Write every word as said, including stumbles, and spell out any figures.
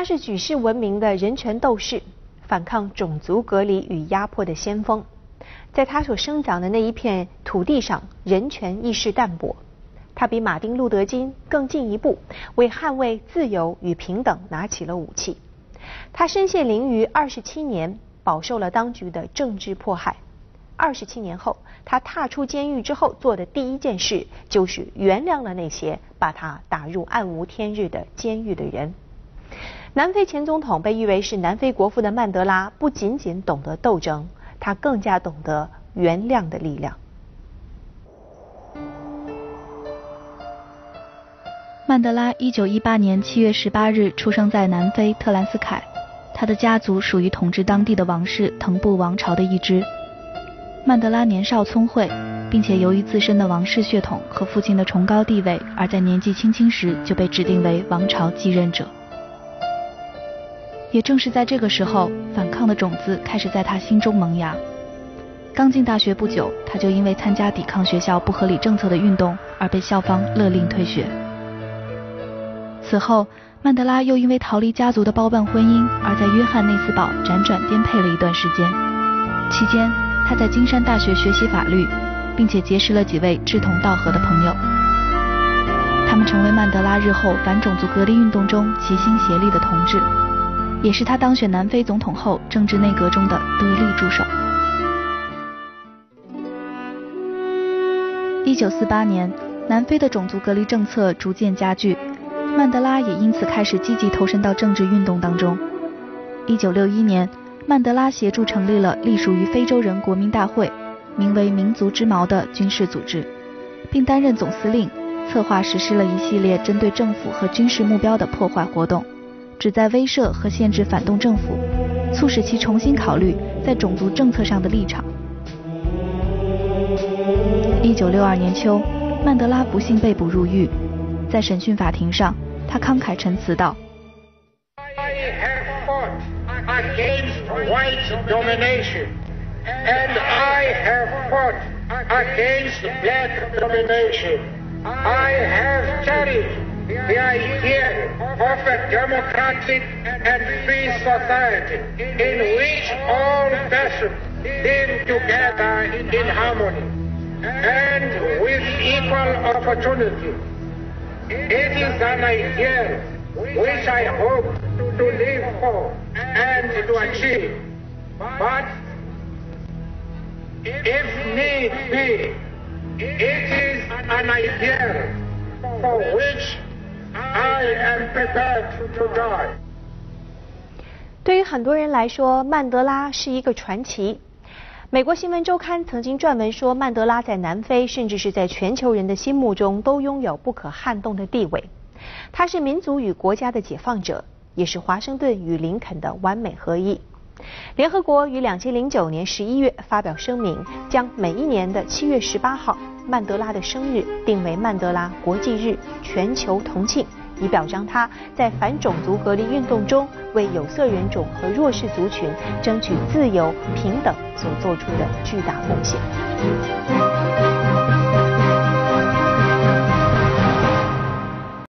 是举世闻名的人权斗士，反抗种族隔离与压迫的先锋。在他所生长的那一片土地上，人权意识淡薄。他比马丁·路德·金更进一步，为捍卫自由与平等拿起了武器。他身陷囹圄二十七年，饱受了当局的政治迫害。二十七年后，他踏出监狱之后做的第一件事，就是原谅了那些把他打入暗无天日的监狱的人。南非前总统被誉为是南非国父的曼德拉，不仅仅懂得斗争，他更加懂得原谅的力量。 曼德拉一九一八年七月十八日出生在南非特兰斯凯，他的家族属于统治当地的王室腾布王朝的一支。曼德拉年少聪慧，并且由于自身的王室血统和父亲的崇高地位，而在年纪轻轻时就被指定为王朝继任者。也正是在这个时候，反抗的种子开始在他心中萌芽。刚进大学不久，他就因为参加抵抗学校不合理政策的运动而被校方勒令退学。此后，曼德拉又因为逃离家族的包办婚姻，而在约翰内斯堡辗转颠沛了一段时间。期间，他在金山大学学习法律，并且结识了几位志同道合的朋友。他们成为曼德拉日后反种族隔离运动中齐心协力的同志，也是他当选南非总统后政治内阁中的得力助手。一九四八年，南非的种族隔离政策逐渐加剧，曼德拉也因此开始积极投身到政治运动当中。一九六一年，曼德拉协助成立了隶属于非洲人国民大会，名为民族之矛的军事组织，并担任总司令，策划实施了一系列针对政府和军事目标的破坏活动，旨在威慑和限制反动政府，促使其重新考虑在种族政策上的立场。一九六二年秋，曼德拉不幸被捕入狱，在审讯法庭上，他慷慨陈词道 ：“Against white domination, and I have fought against black domination. I have carried the idea of a democratic and free society in which all persons live together in harmony and with equal opportunity. It is an ideal which I hope to live for and to achieve. But if need be, it is an ideal for which I am prepared to die.” 对于很多人来说，曼德拉是一个传奇。美国新闻周刊曾经撰文说，曼德拉在南非甚至是在全球人的心目中都拥有不可撼动的地位。他是民族与国家的解放者，也是华盛顿与林肯的完美合一。联合国于两千零九年十一月发表声明，将每一年的七月十八号曼德拉的生日定为曼德拉国际日，全球同庆，以表彰他在反种族隔离运动中为有色人种和弱势族群争取自由平等所做出的巨大贡献。